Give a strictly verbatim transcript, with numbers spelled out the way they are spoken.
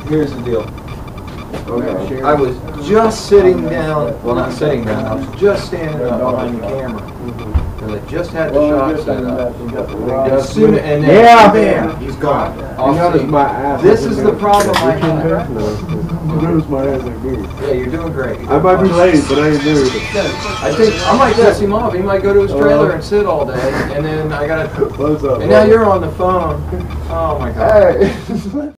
here's the deal. Okay. I was just sitting down, well not sitting down, I was just standing up behind the camera. Because I just had the shot set up. As soon, and then, yeah. bam, he's gone. Off scene. This is the problem I have. Yeah, you're doing great. I might be late, but I ain't moved. I think I might piss him off. He might go to his trailer and sit all day, and then I gotta. What's up? And now you're on the phone. Oh my god. Hey.